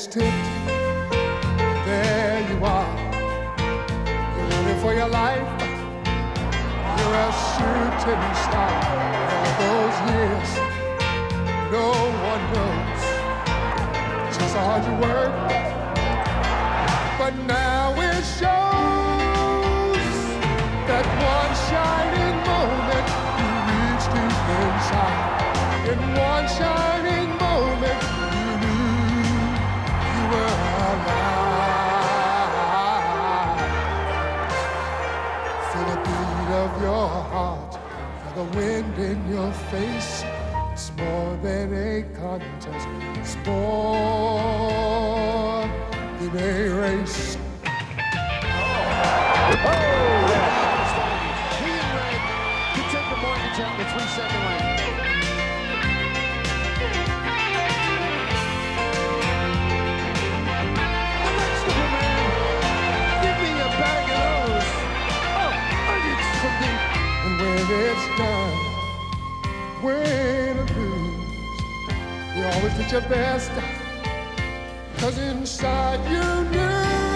tipped, there you are. You're running for your life. You're a shooting star. All those years, no one knows just how hard you work. But now it shows that one shining moment you reached deep inside. In one shining moment you knew you were alive. Feel the beat of your heart, feel the wind in your face. It's more than a contest, it's more than a race. Oh, he in red to take the mortgage out in the 3-second lane. It's done, win or lose, you always did your best, 'cause inside you knew